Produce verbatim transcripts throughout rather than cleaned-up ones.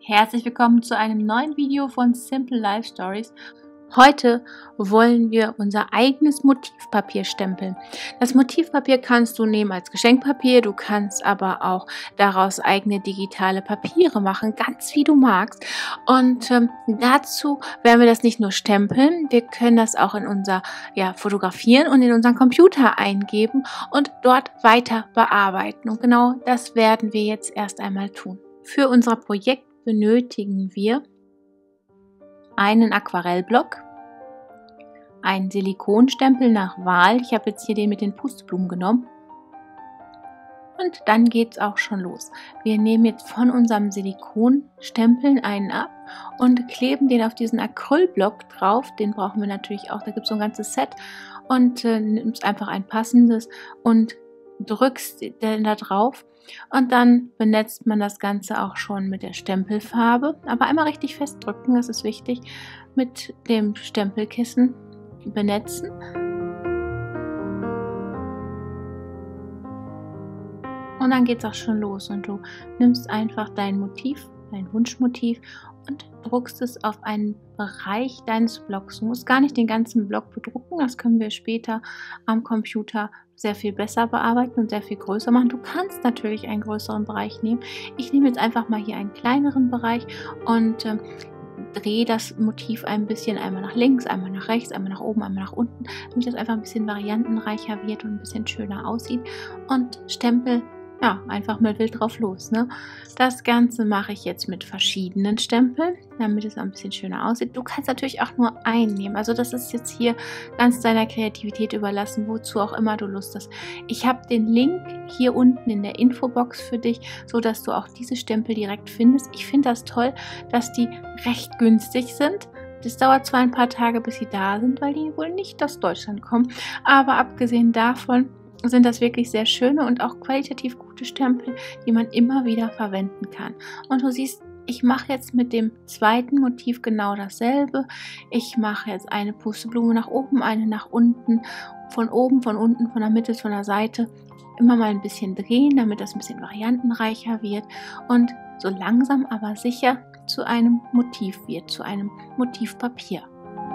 Herzlich willkommen zu einem neuen Video von Simple Life Stories. Heute wollen wir unser eigenes Motivpapier stempeln. Das Motivpapier kannst du nehmen als Geschenkpapier, du kannst aber auch daraus eigene digitale Papiere machen, ganz wie du magst. Und ähm, dazu werden wir das nicht nur stempeln, wir können das auch in unser, ja, fotografieren und in unseren Computer eingeben und dort weiter bearbeiten. Und genau das werden wir jetzt erst einmal tun. Für unser Projekt benötigen wir einen Aquarellblock, einen Silikonstempel nach Wahl. Ich habe jetzt hier den mit den Pusteblumen genommen. Und dann geht es auch schon los. Wir nehmen jetzt von unserem Silikonstempeln einen ab und kleben den auf diesen Acrylblock drauf. Den brauchen wir natürlich auch, da gibt es so ein ganzes Set. Und äh, nimmst einfach ein passendes und drückst den da drauf. Und dann benetzt man das Ganze auch schon mit der Stempelfarbe. Aber einmal richtig festdrücken, das ist wichtig. Mit dem Stempelkissen benetzen. Und dann geht es auch schon los. Und du nimmst einfach dein Motiv, dein Wunschmotiv und druckst es auf einen Bereich deines Blocks. Du musst gar nicht den ganzen Block bedrucken. Das können wir später am Computer sehr viel besser bearbeiten und sehr viel größer machen. Du kannst natürlich einen größeren Bereich nehmen. Ich nehme jetzt einfach mal hier einen kleineren Bereich und äh, drehe das Motiv ein bisschen, einmal nach links, einmal nach rechts, einmal nach oben, einmal nach unten, damit das einfach ein bisschen variantenreicher wird und ein bisschen schöner aussieht. Und stempel ja, einfach mal wild drauf los. Ne? Das Ganze mache ich jetzt mit verschiedenen Stempeln, damit es ein bisschen schöner aussieht. Du kannst natürlich auch nur einen nehmen. Also das ist jetzt hier ganz deiner Kreativität überlassen, wozu auch immer du Lust hast. Ich habe den Link hier unten in der Infobox für dich, so dass du auch diese Stempel direkt findest. Ich finde das toll, dass die recht günstig sind. Das dauert zwar ein paar Tage, bis sie da sind, weil die wohl nicht aus Deutschland kommen. Aber abgesehen davon sind das wirklich sehr schöne und auch qualitativ gute Stempel, die man immer wieder verwenden kann. Und du siehst, ich mache jetzt mit dem zweiten Motiv genau dasselbe. Ich mache jetzt eine Pusteblume nach oben, eine nach unten, von oben, von unten, von der Mitte, von der Seite. Immer mal ein bisschen drehen, damit das ein bisschen variantenreicher wird und so langsam aber sicher zu einem Motiv wird, zu einem Motivpapier.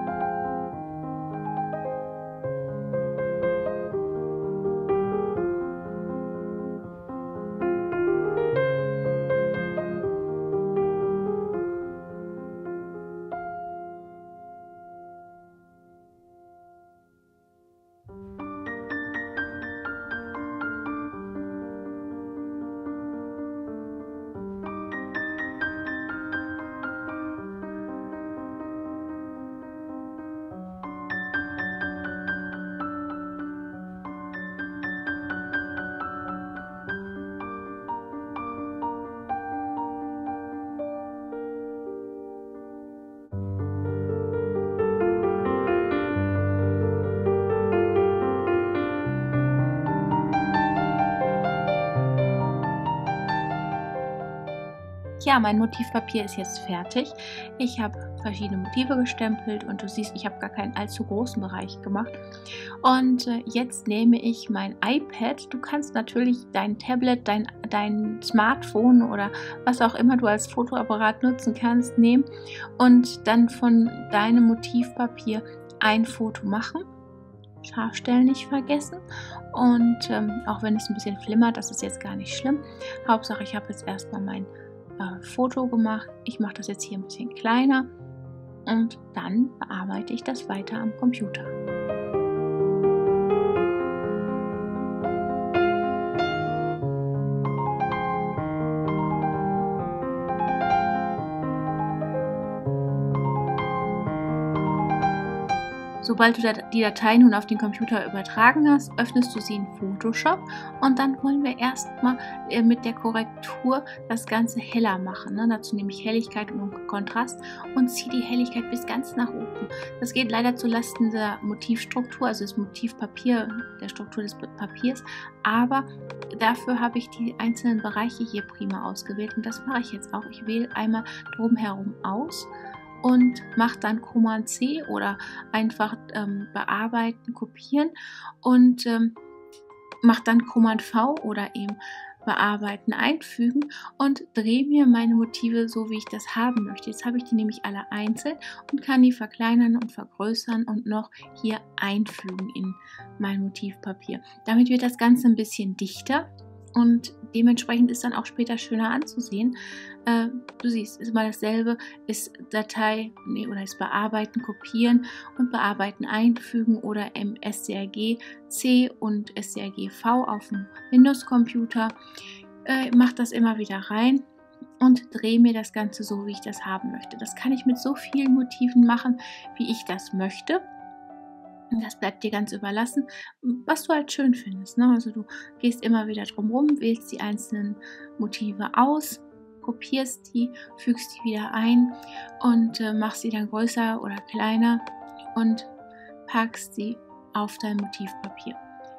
Ja, mein Motivpapier ist jetzt fertig. Ich habe verschiedene Motive gestempelt und du siehst, ich habe gar keinen allzu großen Bereich gemacht. Und äh, jetzt nehme ich mein iPad. Du kannst natürlich dein Tablet, dein, dein Smartphone oder was auch immer du als Fotoapparat nutzen kannst, nehmen und dann von deinem Motivpapier ein Foto machen. Scharfstellen nicht vergessen und ähm, auch wenn es ein bisschen flimmert, das ist jetzt gar nicht schlimm. Hauptsache, ich habe jetzt erstmal mein Foto gemacht. Ich mache das jetzt hier ein bisschen kleiner und dann bearbeite ich das weiter am Computer. Sobald du die Datei nun auf den Computer übertragen hast, öffnest du sie in Photoshop und dann wollen wir erstmal mit der Korrektur das Ganze heller machen. Ne? Dazu nehme ich Helligkeit und Kontrast und ziehe die Helligkeit bis ganz nach oben. Das geht leider zu Lasten der Motivstruktur, also des Motivpapier, der Struktur des Papiers, aber dafür habe ich die einzelnen Bereiche hier prima ausgewählt und das mache ich jetzt auch. Ich wähle einmal drumherum aus und mache dann Command C oder einfach ähm, bearbeiten, kopieren und ähm, mache dann Command V oder eben Bearbeiten einfügen und drehe mir meine Motive so, wie ich das haben möchte. Jetzt habe ich die nämlich alle einzeln und kann die verkleinern und vergrößern und noch hier einfügen in mein Motivpapier. Damit wird das Ganze ein bisschen dichter und dementsprechend ist dann auch später schöner anzusehen. Äh, du siehst, ist immer dasselbe, ist Datei nee, oder ist Bearbeiten, Kopieren und Bearbeiten einfügen oder im S T R G C und S T R G V auf dem Windows-Computer. Äh, mach das immer wieder rein und drehe mir das Ganze so, wie ich das haben möchte. Das kann ich mit so vielen Motiven machen, wie ich das möchte. Das bleibt dir ganz überlassen, was du halt schön findest. Ne? Also du gehst immer wieder drum rum, wählst die einzelnen Motive aus, kopierst die, fügst die wieder ein und äh, machst sie dann größer oder kleiner und packst sie auf dein Motivpapier.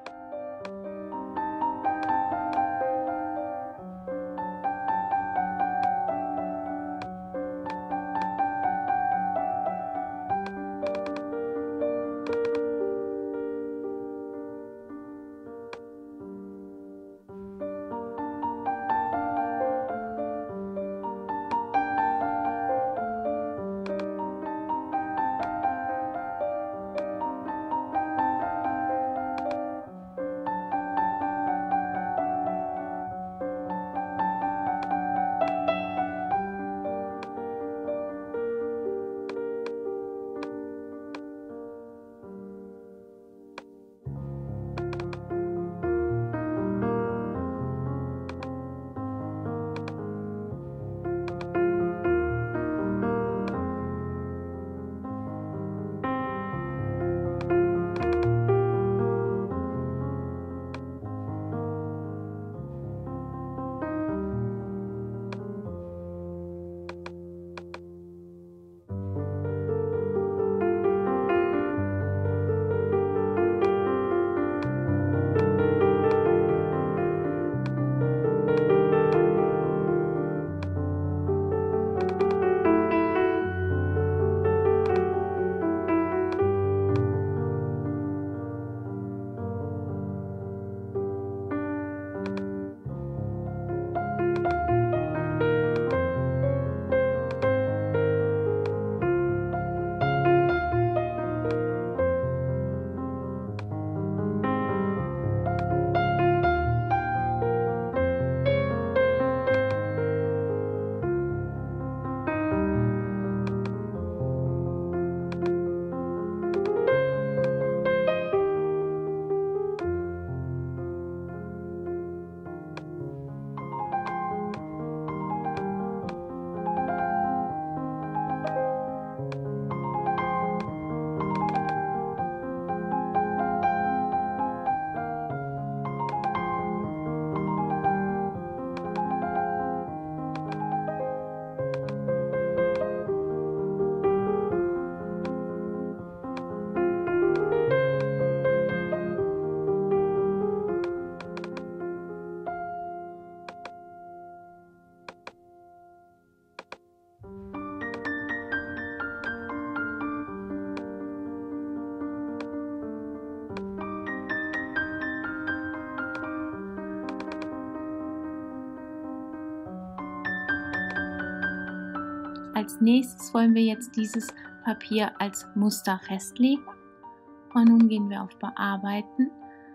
Als nächstes wollen wir jetzt dieses Papier als Muster festlegen. Und nun gehen wir auf Bearbeiten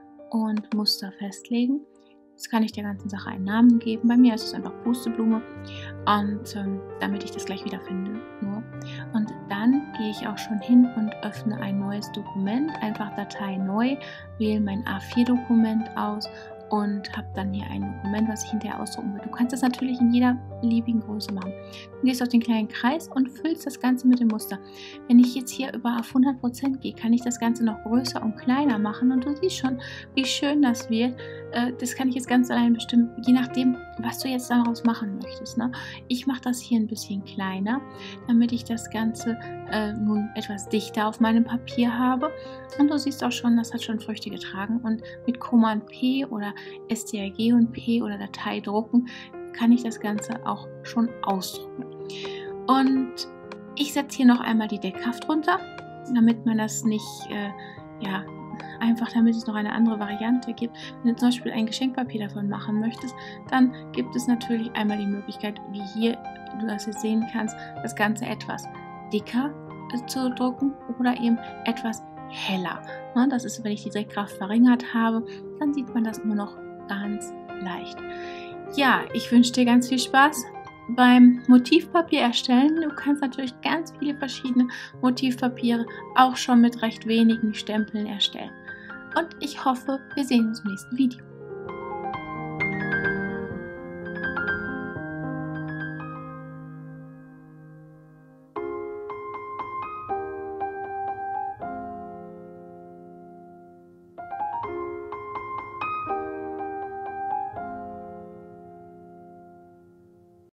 und Muster festlegen. Jetzt kann ich der ganzen Sache einen Namen geben. Bei mir ist es einfach Pusteblume. Und ähm, damit ich das gleich wieder finde. Nur. Und dann gehe ich auch schon hin und öffne ein neues Dokument. Einfach Datei neu, wähle mein A vier Dokument aus und habe dann hier ein Dokument, was ich hinterher ausdrucken will. Du kannst das natürlich in jeder beliebigen Größe machen. Du gehst auf den kleinen Kreis und füllst das Ganze mit dem Muster. Wenn ich jetzt hier über auf hundert Prozent gehe, kann ich das Ganze noch größer und kleiner machen und du siehst schon, wie schön das wird. Das kann ich jetzt ganz allein bestimmen, je nachdem, was du jetzt daraus machen möchtest. Ne? Ich mache das hier ein bisschen kleiner, damit ich das Ganze äh, nun etwas dichter auf meinem Papier habe. Und du siehst auch schon, das hat schon Früchte getragen. Und mit Command P oder S T R G und P oder Datei drucken, kann ich das Ganze auch schon ausdrucken. Und ich setze hier noch einmal die Deckkraft runter, damit man das nicht, äh, ja, einfach damit es noch eine andere Variante gibt. Wenn du zum Beispiel ein Geschenkpapier davon machen möchtest, dann gibt es natürlich einmal die Möglichkeit, wie hier du das jetzt sehen kannst, das Ganze etwas dicker zu drucken oder eben etwas heller. Das ist, wenn ich die Drehkraft verringert habe, dann sieht man das nur noch ganz leicht. Ja, ich wünsche dir ganz viel Spaß beim Motivpapier erstellen. Du kannst natürlich ganz viele verschiedene Motivpapiere auch schon mit recht wenigen Stempeln erstellen. Und ich hoffe, wir sehen uns im nächsten Video.